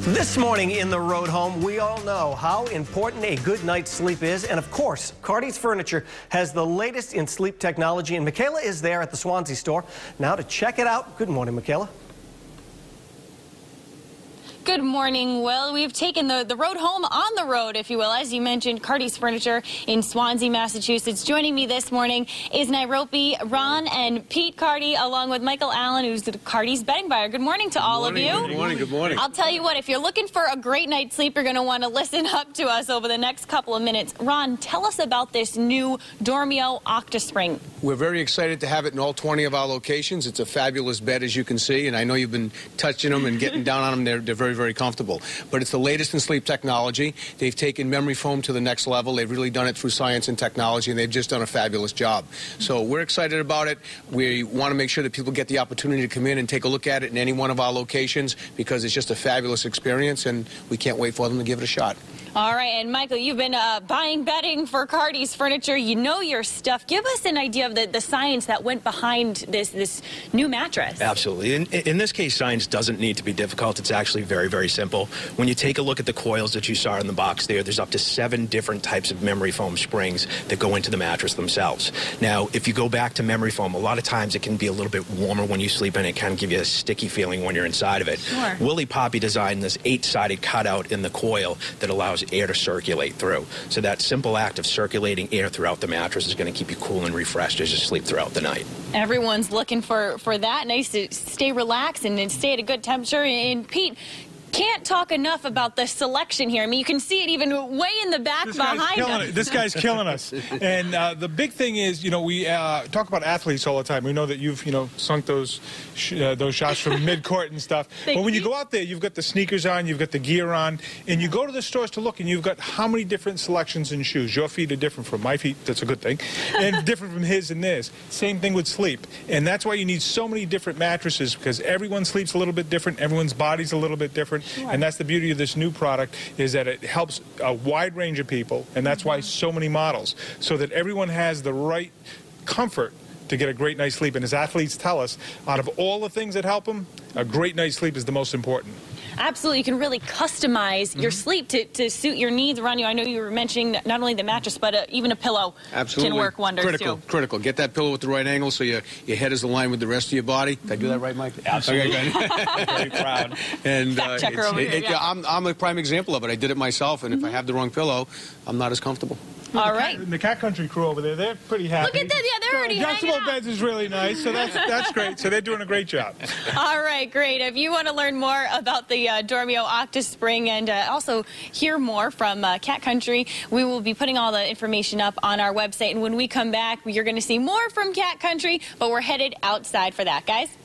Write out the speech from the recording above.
This morning in the Road Home, we all know how important a good night's sleep is. And of course, Cardi's Furniture has the latest in sleep technology. And Michaela is there at the Swansea store now to check it out. Good morning, Michaela. Good morning, Will. We've taken the road home on the road, if you will. As you mentioned, Cardi's Furniture in Swansea, Massachusetts. Joining me this morning is Nairobi, Ron, and Pete Cardi, along with Michael Allen, who's the Cardi's bedding buyer. Good morning to all of you. Good morning. Good morning. I'll tell you what, if you're looking for a great night's sleep, you're going to want to listen up to us over the next couple of minutes. Ron, tell us about this new Dormeo OctaSpring. We're very excited to have it in all 20 of our locations. It's a fabulous bed, as you can see, and I know you've been touching them and getting down on them. They're very comfortable. But it's the latest in sleep technology. They've taken memory foam to the next level. They've really done it through science and technology, and they've just done a fabulous job. So we're excited about it. We want to make sure that people get the opportunity to come in and take a look at it in any one of our locations because it's just a fabulous experience, and we can't wait for them to give it a shot. All right, and Michael, you've been buying bedding for Cardi's Furniture. You know your stuff. Give us an idea of the science that went behind this new mattress. Absolutely. In this case, science doesn't need to be difficult. It's actually very simple. When you take a look at the coils that you saw in the box there's up to 7 different types of memory foam springs that go into the mattress themselves. Now, if you go back to memory foam, a lot of times it can be a little bit warmer when you sleep in it. It kind of give you a sticky feeling when you're inside of it. Sure. Willie Poppy designed this 8-sided cutout in the coil that allows air to circulate through. So that simple act of circulating air throughout the mattress is going to keep you cool and refreshed as you sleep throughout the night. Everyone's looking for that. Nice to stay relaxed and stay at a good temperature. And Pete, can't talk enough about the selection here. I mean, you can see it even way in the back behind us. This guy's killing us. And the big thing is, we talk about athletes all the time. We know that you've, sunk those shots from mid-court and stuff. But when you go out there, you've got the sneakers on, you've got the gear on, and you go to the stores to look, and you've got how many different selections in shoes. Your feet are different from my feet. That's a good thing. And different from his and theirs. Same thing with sleep. And that's why you need so many different mattresses, because everyone sleeps a little bit different. Everyone's body's a little bit different. Sure. And that's the beauty of this new product, is that it helps a wide range of people, and that's why so many models, so that everyone has the right comfort to get a great night's sleep. And as athletes tell us, out of all the things that help them, a great night's sleep is the most important. Absolutely. You can really customize your sleep to suit your needs around you. I know you were mentioning not only the mattress, but even a pillow can work wonders too. Critical. Get that pillow with the right angle so your head is aligned with the rest of your body. Did I do that right, Mike? Absolutely. Okay, very proud. And fact checker over here, yeah. I'm a prime example of it. I did it myself, and if I have the wrong pillow, I'm not as comfortable. All right. The Cat Country crew over there, they're pretty happy. Look at that. Yeah, they're already hanging out. Adjustable beds is really nice, so that's great. So they're doing a great job. All right, great. If you want to learn more about the Dormeo OctaSpring and also hear more from Cat Country, we will be putting all the information up on our website. And when we come back, you're going to see more from Cat Country, but we're headed outside for that, guys.